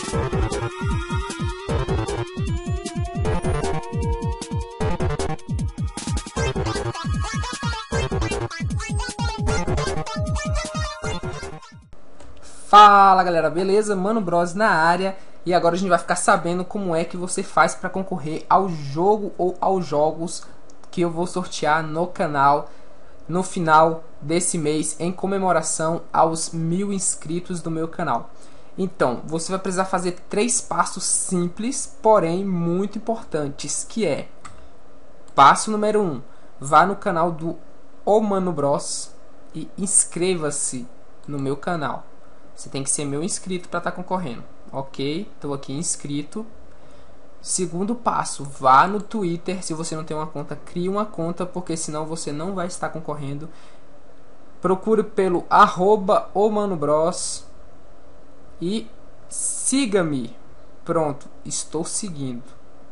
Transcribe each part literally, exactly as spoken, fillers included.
Fala galera, beleza? Mano Bros na área. E agora a gente vai ficar sabendo como é que você faz para concorrer ao jogo ou aos jogos que eu vou sortear no canal no final desse mês, em comemoração aos mil inscritos do meu canal. Então, você vai precisar fazer três passos simples, porém muito importantes, que é: passo número um, vá no canal do O Mano Bros e inscreva-se no meu canal. Você tem que ser meu inscrito para estar concorrendo. Ok, estou aqui inscrito. Segundo passo, vá no Twitter. Se você não tem uma conta, crie uma conta, porque senão você não vai estar concorrendo. Procure pelo arroba O Mano Bros e siga-me. Pronto, estou seguindo.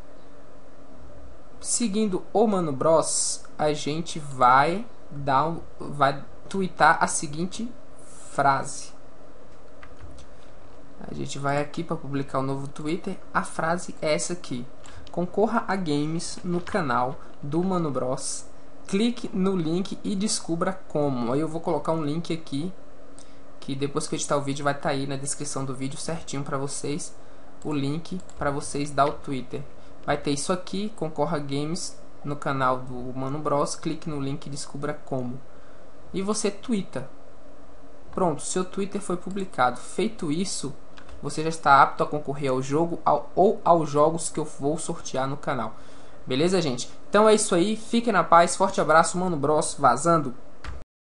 Seguindo O Mano Bros, a gente vai dar um, vai twittar a seguinte frase. A gente vai aqui para publicar o um novo Twitter. A frase é essa aqui: concorra a games no canal do Mano Bros. Clique no link e descubra como. Aí eu vou colocar um link aqui, que depois que eu editar o vídeo vai estar aí na descrição do vídeo certinho para vocês. O link para vocês dar o Twitter. Vai ter isso aqui: concorra a games no canal do Mano Bros. Clique no link e descubra como. E você twitta. Pronto, seu Twitter foi publicado. Feito isso, você já está apto a concorrer ao jogo ao, ou aos jogos que eu vou sortear no canal. Beleza, gente? Então é isso aí. Fiquem na paz. Forte abraço, Mano Bros. Vazando.